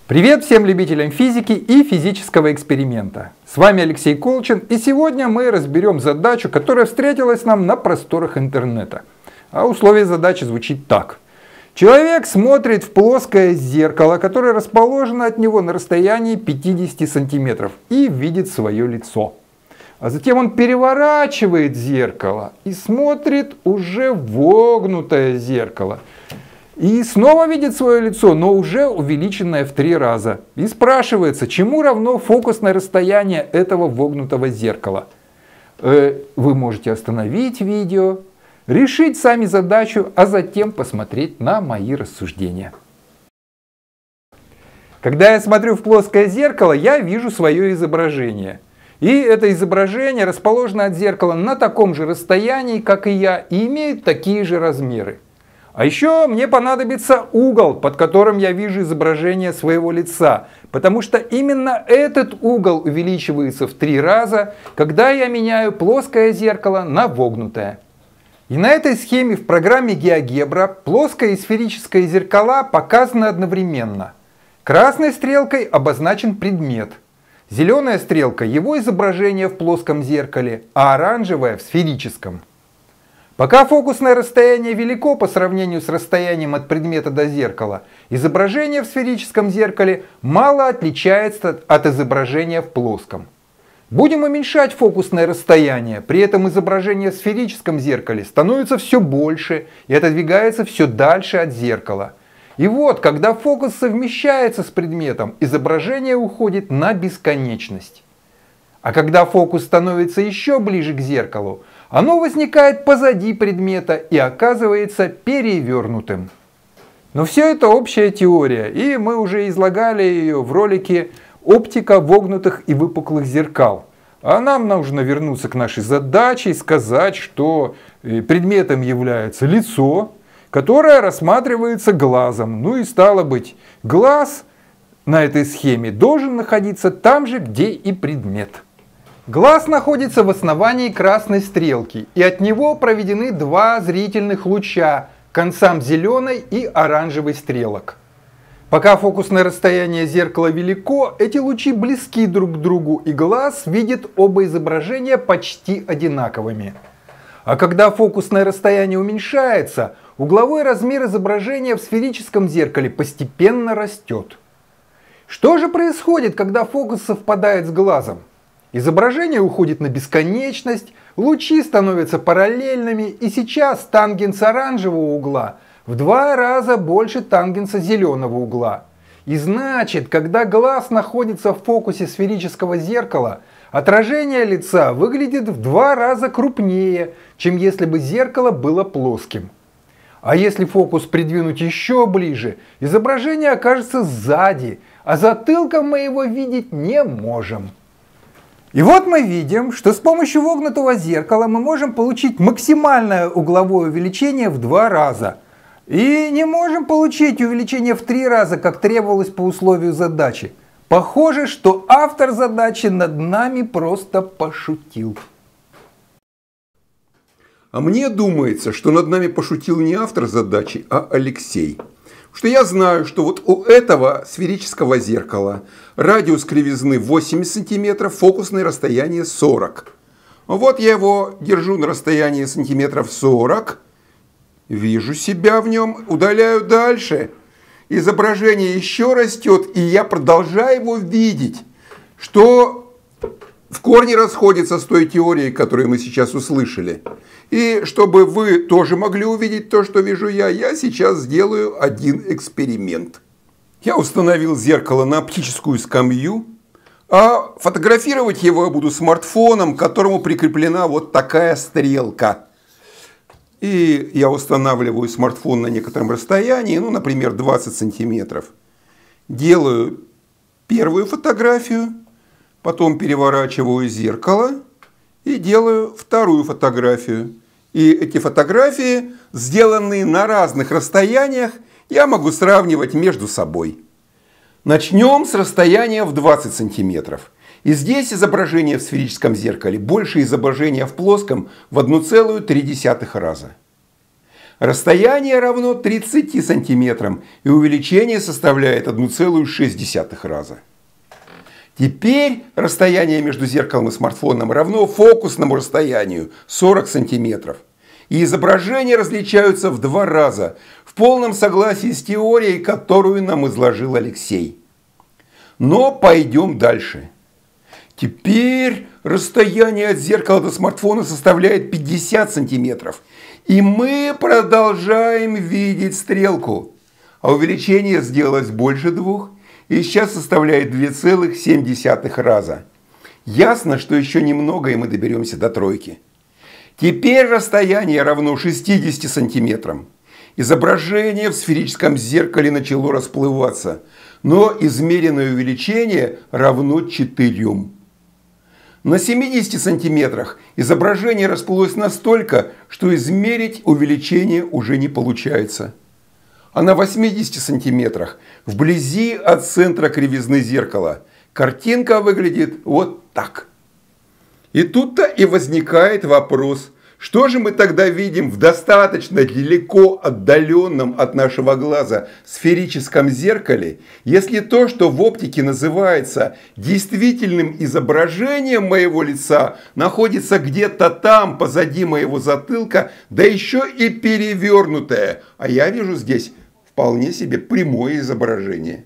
Привет всем любителям физики и физического эксперимента. С вами Алексей Колчин, и сегодня мы разберем задачу, которая встретилась нам на просторах интернета. А условие задачи звучит так. Человек смотрит в плоское зеркало, которое расположено от него на расстоянии 50 сантиметров, и видит свое лицо. А затем он переворачивает зеркало и смотрит уже в вогнутое зеркало. И снова видит свое лицо, но уже увеличенное в 3 раза. И спрашивается, чему равно фокусное расстояние этого вогнутого зеркала. Вы можете остановить видео, решить сами задачу, а затем посмотреть на мои рассуждения. Когда я смотрю в плоское зеркало, я вижу свое изображение. И это изображение расположено от зеркала на таком же расстоянии, как и я, и имеет такие же размеры. А еще мне понадобится угол, под которым я вижу изображение своего лица, потому что именно этот угол увеличивается в 3 раза, когда я меняю плоское зеркало на вогнутое. И на этой схеме в программе GeoGebra плоское и сферическое зеркала показаны одновременно. Красной стрелкой обозначен предмет, зеленая стрелка – его изображение в плоском зеркале, а оранжевая – в сферическом. Пока фокусное расстояние велико по сравнению с расстоянием от предмета до зеркала, изображение в сферическом зеркале мало отличается от изображения в плоском. Будем уменьшать фокусное расстояние, при этом изображение в сферическом зеркале становится все больше и отодвигается все дальше от зеркала. И вот, когда фокус совмещается с предметом, изображение уходит на бесконечность. А когда фокус становится еще ближе к зеркалу, оно возникает позади предмета и оказывается перевернутым. Но все это общая теория, и мы уже излагали ее в ролике «Оптика вогнутых и выпуклых зеркал». А нам нужно вернуться к нашей задаче и сказать, что предметом является лицо, которое рассматривается глазом. Ну и стало быть, глаз на этой схеме должен находиться там же, где и предмет. Глаз находится в основании красной стрелки, и от него проведены 2 зрительных луча к концам зеленой и оранжевой стрелок. Пока фокусное расстояние зеркала велико, эти лучи близки друг к другу, и глаз видит оба изображения почти одинаковыми. А когда фокусное расстояние уменьшается, угловой размер изображения в сферическом зеркале постепенно растет. Что же происходит, когда фокус совпадает с глазом? Изображение уходит на бесконечность, лучи становятся параллельными, и сейчас тангенс оранжевого угла в 2 раза больше тангенса зеленого угла. И значит, когда глаз находится в фокусе сферического зеркала, отражение лица выглядит в 2 раза крупнее, чем если бы зеркало было плоским. А если фокус придвинуть еще ближе, изображение окажется сзади, а затылком мы его видеть не можем. И вот мы видим, что с помощью вогнутого зеркала мы можем получить максимальное угловое увеличение в 2 раза. И не можем получить увеличение в 3 раза, как требовалось по условию задачи. Похоже, что автор задачи над нами просто пошутил. А мне думается, что над нами пошутил не автор задачи, а Алексей. Что я знаю, что вот у этого сферического зеркала радиус кривизны 80 сантиметров, фокусное расстояние 40. Вот я его держу на расстоянии сантиметров 40, вижу себя в нем, удаляю дальше. Изображение еще растет, и я продолжаю его видеть, что в корне расходится с той теорией, которую мы сейчас услышали. И чтобы вы тоже могли увидеть то, что вижу я сейчас сделаю один эксперимент. Я установил зеркало на оптическую скамью, а фотографировать его я буду смартфоном, к которому прикреплена вот такая стрелка. И я устанавливаю смартфон на некотором расстоянии, ну, например, 20 сантиметров. Делаю первую фотографию, потом переворачиваю зеркало и делаю вторую фотографию. И эти фотографии, сделанные на разных расстояниях, я могу сравнивать между собой. Начнем с расстояния в 20 сантиметров. И здесь изображение в сферическом зеркале больше изображения в плоском в 1,3 раза. Расстояние равно 30 сантиметрам, и увеличение составляет 1,6 раза. Теперь расстояние между зеркалом и смартфоном равно фокусному расстоянию 40 сантиметров. И изображения различаются в 2 раза, в полном согласии с теорией, которую нам изложил Алексей. Но пойдем дальше. Теперь расстояние от зеркала до смартфона составляет 50 сантиметров. И мы продолжаем видеть стрелку. А увеличение сделалось больше 2 и сейчас составляет 2,7 раза. Ясно, что еще немного и мы доберемся до 3. Теперь расстояние равно 60 сантиметрам. Изображение в сферическом зеркале начало расплываться, но измеренное увеличение равно 4. На 70 сантиметрах изображение расплылось настолько, что измерить увеличение уже не получается. А на 80 сантиметрах, вблизи от центра кривизны зеркала, картинка выглядит вот так. И тут-то и возникает вопрос, что же мы тогда видим в достаточно далеко отдаленном от нашего глаза сферическом зеркале, если то, что в оптике называется действительным изображением моего лица, находится где-то там, позади моего затылка, да еще и перевернутое, а я вижу здесь вполне себе прямое изображение.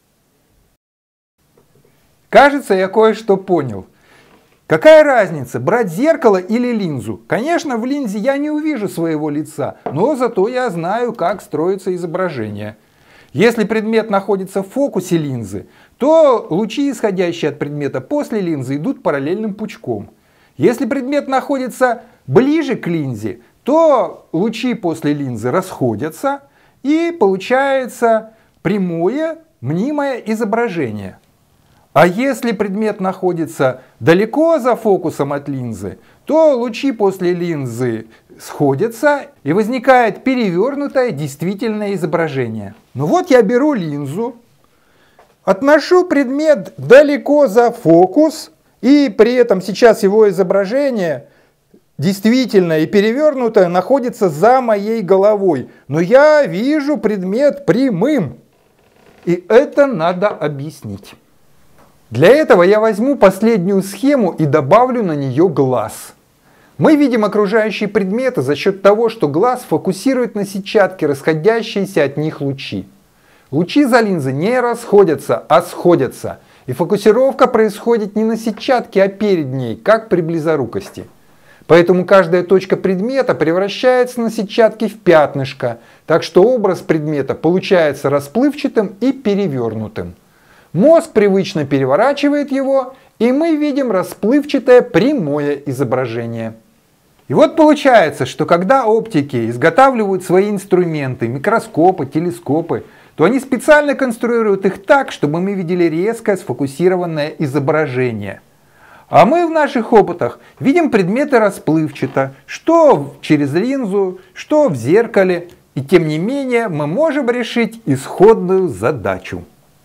Кажется, я кое-что понял. Какая разница, брать зеркало или линзу? Конечно, в линзе я не увижу своего лица, но зато я знаю, как строится изображение. Если предмет находится в фокусе линзы, то лучи, исходящие от предмета после линзы, идут параллельным пучком. Если предмет находится ближе к линзе, то лучи после линзы расходятся, и получается прямое мнимое изображение. А если предмет находится далеко за фокусом от линзы, то лучи после линзы сходятся и возникает перевернутое действительное изображение. Ну вот я беру линзу, отношу предмет далеко за фокус, и при этом сейчас его изображение действительное и перевернутое находится за моей головой. Но я вижу предмет прямым. И это надо объяснить. Для этого я возьму последнюю схему и добавлю на нее глаз. Мы видим окружающие предметы за счет того, что глаз фокусирует на сетчатке расходящиеся от них лучи. Лучи за линзой не расходятся, а сходятся. И фокусировка происходит не на сетчатке, а перед ней, как при близорукости. Поэтому каждая точка предмета превращается на сетчатке в пятнышко, так что образ предмета получается расплывчатым и перевернутым. Мозг привычно переворачивает его, и мы видим расплывчатое прямое изображение. И вот получается, что когда оптики изготавливают свои инструменты, микроскопы, телескопы, то они специально конструируют их так, чтобы мы видели резкое сфокусированное изображение. А мы в наших опытах видим предметы расплывчато, что через линзу, что в зеркале, и тем не менее мы можем решить исходную задачу.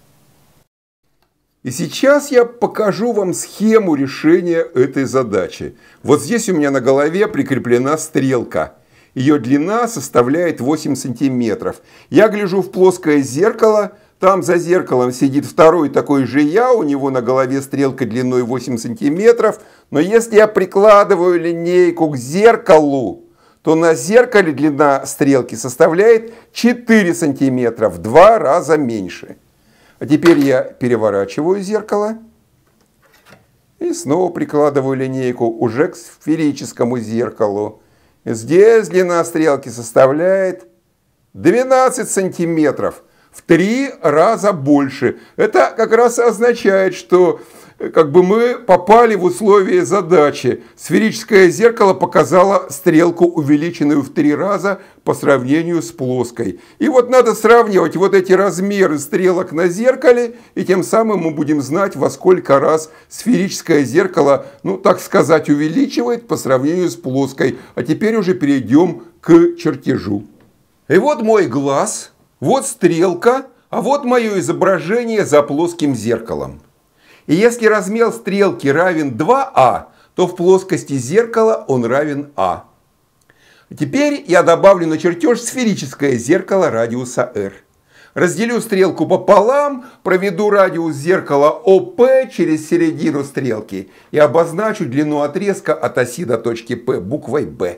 И сейчас я покажу вам схему решения этой задачи. Вот здесь у меня на голове прикреплена стрелка. Ее длина составляет 8 сантиметров. Я гляжу в плоское зеркало. Там за зеркалом сидит второй такой же я. У него на голове стрелка длиной 8 сантиметров. Но если я прикладываю линейку к зеркалу, то на зеркале длина стрелки составляет 4 сантиметра, в 2 раза меньше. А теперь я переворачиваю зеркало и снова прикладываю линейку уже к сферическому зеркалу. Здесь длина стрелки составляет 12 сантиметров, в 3 раза больше. Это как раз означает, что мы попали в условия задачи. Сферическое зеркало показало стрелку, увеличенную в 3 раза по сравнению с плоской. И вот надо сравнивать вот эти размеры стрелок на зеркале, и тем самым мы будем знать, во сколько раз сферическое зеркало, так сказать, увеличивает по сравнению с плоской. А теперь уже перейдем к чертежу. И вот мой глаз, вот стрелка, а вот мое изображение за плоским зеркалом. И если размер стрелки равен 2а, то в плоскости зеркала он равен а. Теперь я добавлю на чертеж сферическое зеркало радиуса r. Разделю стрелку пополам, проведу радиус зеркала ОП через середину стрелки и обозначу длину отрезка от оси до точки P буквой B.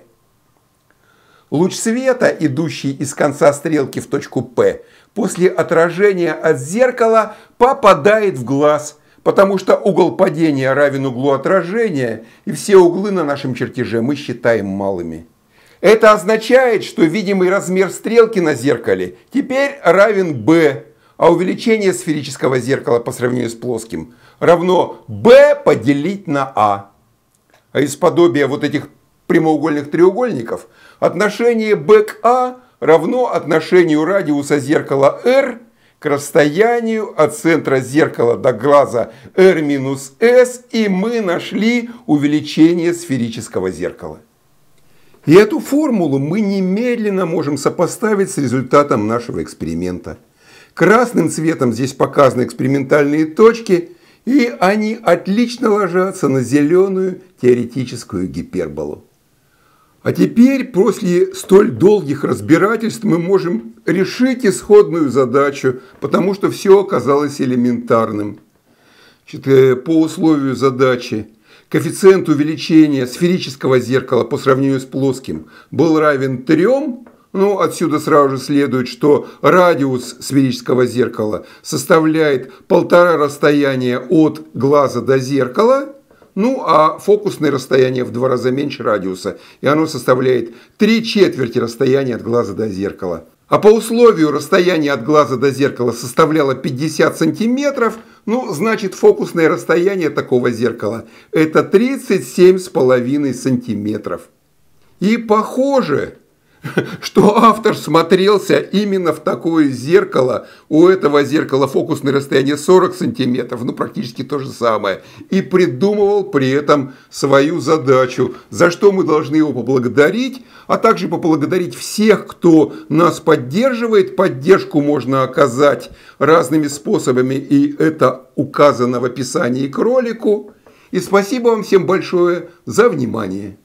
Луч света, идущий из конца стрелки в точку P, после отражения от зеркала попадает в глаз, потому что угол падения равен углу отражения, и все углы на нашем чертеже мы считаем малыми. Это означает, что видимый размер стрелки на зеркале теперь равен b, а увеличение сферического зеркала по сравнению с плоским равно b поделить на a. А из подобия вот этих прямоугольных треугольников отношение b к a равно отношению радиуса зеркала r к расстоянию от центра зеркала до глаза r минус s, и мы нашли увеличение сферического зеркала. И эту формулу мы немедленно можем сопоставить с результатом нашего эксперимента. Красным цветом здесь показаны экспериментальные точки, и они отлично ложатся на зеленую теоретическую гиперболу. А теперь, после столь долгих разбирательств, мы можем решить исходную задачу, потому что все оказалось элементарным. Значит, по условию задачи коэффициент увеличения сферического зеркала по сравнению с плоским был равен 3. Ну, отсюда сразу же следует, что радиус сферического зеркала составляет 1,5 расстояния от глаза до зеркала, ну, а фокусное расстояние в 2 раза меньше радиуса, и оно составляет 3/4 расстояния от глаза до зеркала. А по условию расстояние от глаза до зеркала составляло 50 сантиметров, ну, значит, фокусное расстояние такого зеркала – это 37,5 сантиметров. И похоже, что автор смотрелся именно в такое зеркало. У этого зеркала фокусное расстояние 40 сантиметров, ну, практически то же самое. И придумывал при этом свою задачу, за что мы должны его поблагодарить, а также поблагодарить всех, кто нас поддерживает. Поддержку можно оказать разными способами, и это указано в описании к ролику. И спасибо вам всем большое за внимание.